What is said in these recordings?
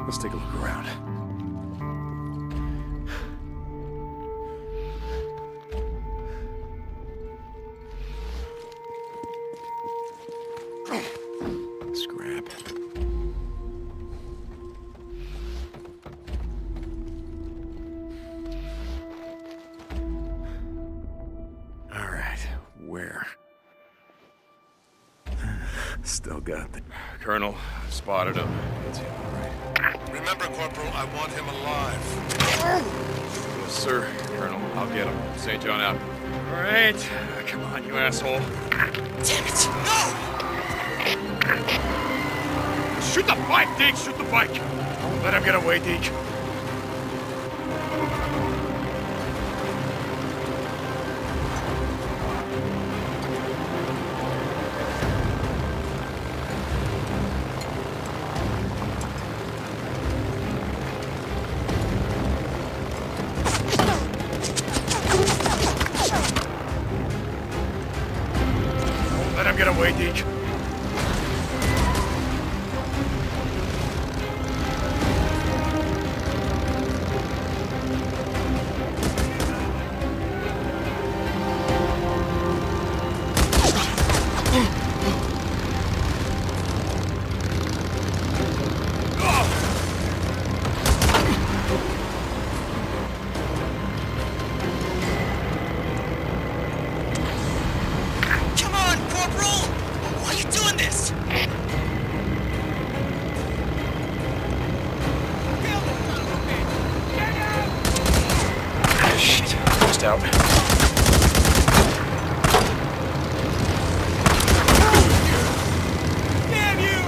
Let's take a look around. Scrap. All right, where? Still got the... Colonel, spotted him. That's him, all right. Remember, Corporal, I want him alive. Yes, sir. Colonel, I'll get him. St. John out. All right. Come on, you asshole. Damn it! No! Shoot the bike, Deke! Shoot the bike! Don't let him get away, Deke. Don't let him get away, Deke. Come on, Corporal! Why are you doing this? Shit. Just out. Damn you!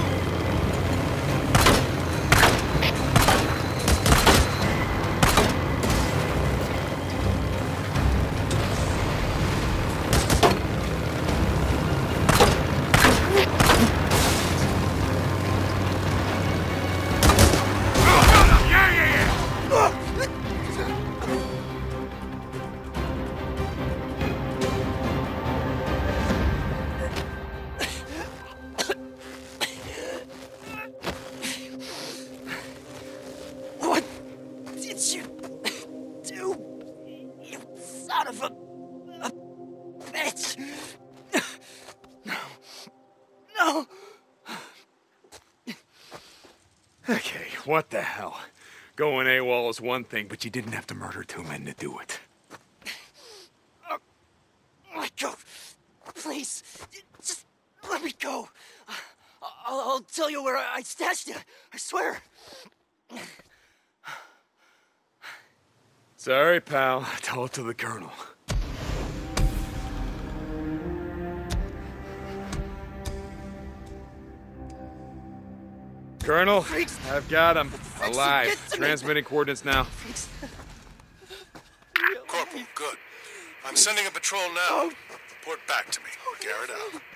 What did you do? You son of a bitch! No! Okay, what the hell? Going AWOL is one thing, but you didn't have to murder two men to do it. Michael, please, just let me go. I'll tell you where I stashed you. I swear. Sorry, pal. Tell it to the Colonel. Colonel, Freaks. I've got him. Freaks, Alive. get to me. Transmitting coordinates now. Corporal, good. I'm sending a patrol now. Report back to me. Garrett out.